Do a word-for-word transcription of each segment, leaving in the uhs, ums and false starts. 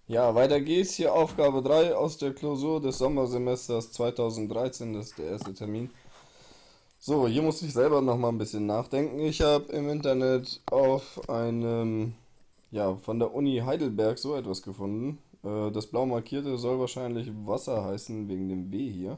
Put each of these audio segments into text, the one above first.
Ja, weiter geht's. Hier Aufgabe drei aus der Klausur des Sommersemesters zweitausenddreizehn. Das ist der erste Termin. So, hier muss ich selber noch mal ein bisschen nachdenken. Ich habe im Internet auf einem, ja, von der Uni Heidelberg so etwas gefunden. Äh, das blau markierte soll wahrscheinlich Wasser heißen, wegen dem W hier.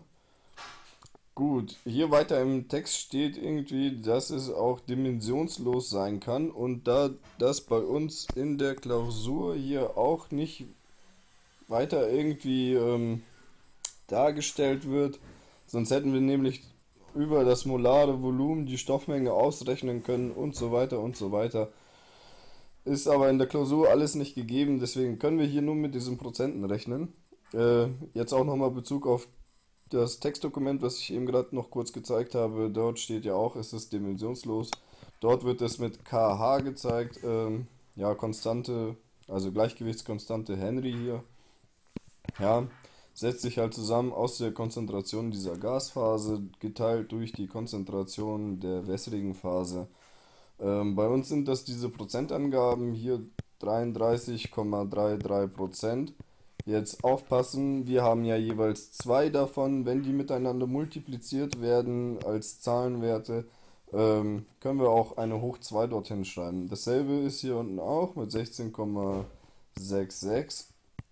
Gut, hier weiter im Text steht irgendwie, dass es auch dimensionslos sein kann. Und da das bei uns in der Klausur hier auch nicht weiter irgendwie ähm, dargestellt wird. Sonst hätten wir nämlich über das molare Volumen die Stoffmenge ausrechnen können und so weiter und so weiter. Ist aber in der Klausur alles nicht gegeben, deswegen können wir hier nur mit diesen Prozenten rechnen. Äh, jetzt auch nochmal Bezug auf das Textdokument, was ich eben gerade noch kurz gezeigt habe. Dort steht ja auch, es ist dimensionslos. Dort wird es mit kH gezeigt. Ähm, ja, Konstante, also Gleichgewichtskonstante Henry hier. Ja, setzt sich halt zusammen aus der Konzentration dieser Gasphase geteilt durch die Konzentration der wässrigen Phase. Ähm, bei uns sind das diese Prozentangaben, hier dreiunddreißig Komma dreiunddreißig Prozent. Jetzt aufpassen, wir haben ja jeweils zwei davon. Wenn die miteinander multipliziert werden als Zahlenwerte, ähm, können wir auch eine hoch zwei dorthin schreiben. Dasselbe ist hier unten auch mit sechzehn Komma sechsundsechzig.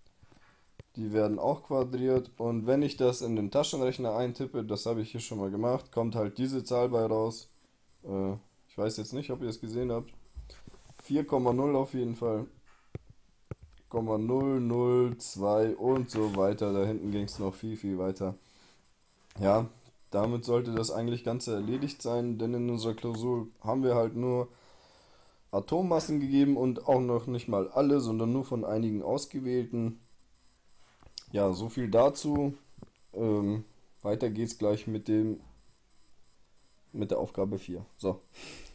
Die werden auch quadriert, und wenn ich das in den Taschenrechner eintippe, das habe ich hier schon mal gemacht, kommt halt diese Zahl bei raus. Äh, ich weiß jetzt nicht, ob ihr es gesehen habt. vier Komma null auf jeden Fall. Komma null null zwei und so weiter. Da hinten ging es noch viel, viel weiter. Ja, damit sollte das eigentlich Ganze erledigt sein, denn in unserer Klausur haben wir halt nur Atommassen gegeben und auch noch nicht mal alle, sondern nur von einigen ausgewählten. Ja, so viel dazu. Ähm, weiter geht's gleich mit dem mit der Aufgabe vier. So.